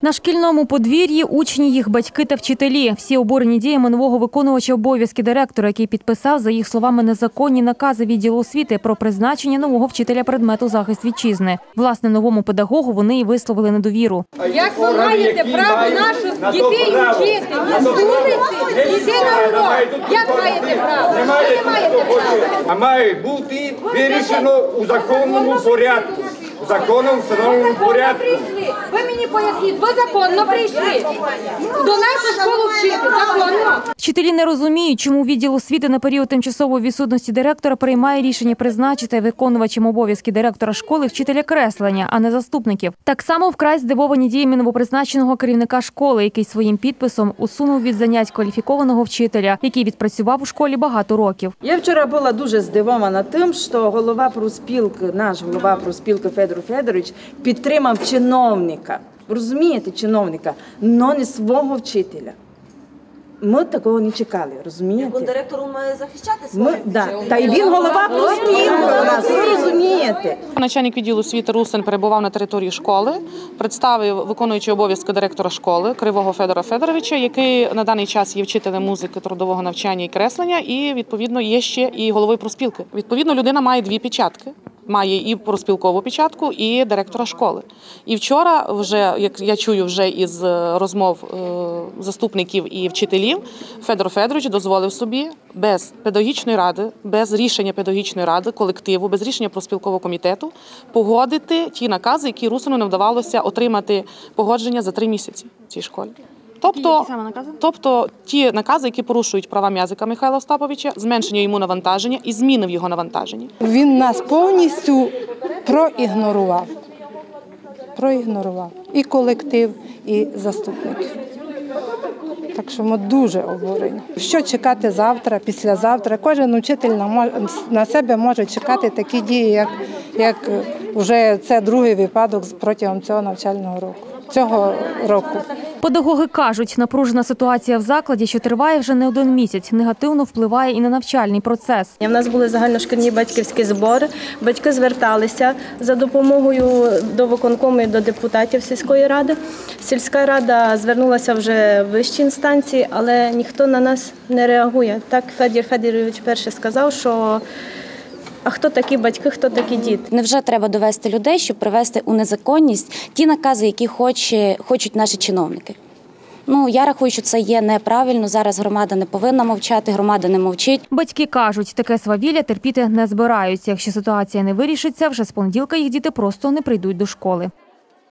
На шкільному подвір'ї учні, їх батьки та вчителі. Всі обурені діями нового виконувача обов'язків директора, який підписав, за їх словами, незаконні накази відділу освіти про призначення нового вчителя предмету захист вітчизни. Власне, новому педагогу вони і висловили недовіру. Як ви маєте право наших дітей вчити? З вулиці, дітей на урок. Як маєте право? Ви не маєте права. А має бути вирішено у законному порядку. В законному встановленому порядку. Ви мені поясніть, ви законно прийшли до нашої школи вчити, законно. Вчителі не розуміють, чому відділ освіти на період тимчасової відсутності директора приймає рішення призначити виконувачем обов'язки директора школи вчителя креслення, а не заступників. Так само вкрай здивовані діями новопризначеного керівника школи, який своїм підписом усунув від занять кваліфікованого вчителя, який відпрацював у школі багато років. Я вчора була дуже здивована тим, що голова профспілки, наш голова профспілки Федор Федорович підтримав чиновника. Розумієте, чиновника, але не свого вчителя. Ми такого не чекали, розумієте? Він директором має захищати свого вчителя. Та й він голова профспілки у нас, ви розумієте? Начальник відділу освіти Русин перебував на території школи, представив виконуючий обов'язки директора школи Кривого Федора Федоровича, який на даний час є вчителем музики, трудового навчання і креслення, і, відповідно, є ще і головою профспілки. Відповідно, людина має дві печатки. Має і профспілкову печатку, і директора школи. І вчора, вже, як я чую вже із розмов заступників і вчителів, Федор Федорович дозволив собі без педагогічної ради, без рішення педагогічної ради, колективу, без рішення профспілкового комітету погодити ті накази, які Русину не вдавалося отримати погодження за 3 місяці в цій школі. Тобто ті накази, які порушують права М'язика Михайла Остаповича, зменшення йому навантаження і зміни в його навантаженні. Він нас повністю проігнорував. І колектив, і заступників. Так що ми дуже обурені. Що чекати завтра, післязавтра? Кожен учитель на себе може чекати такі дії, як вже це другий випадок протягом цього навчального року. Педагоги кажуть, напружена ситуація в закладі, що триває вже не 1 місяць, негативно впливає і на навчальний процес. У нас були загальношкільні батьківські збори. Батьки зверталися за допомогою до виконкому і до депутатів сільської ради. Сільська рада звернулася вже в вищі інстанції, але ніхто на нас не реагує. Так Федір Федорович перший сказав, що а хто такі батьки, хто такі діти? Невже треба довести людей, щоб привести у незаконність ті накази, які хочуть наші чиновники? Я рахую, що це є неправильно. Зараз громада не повинна мовчати, громада не мовчить. Батьки кажуть, таке свавілля терпіти не збираються. Якщо ситуація не вирішиться, вже з понеділка їх діти просто не прийдуть до школи.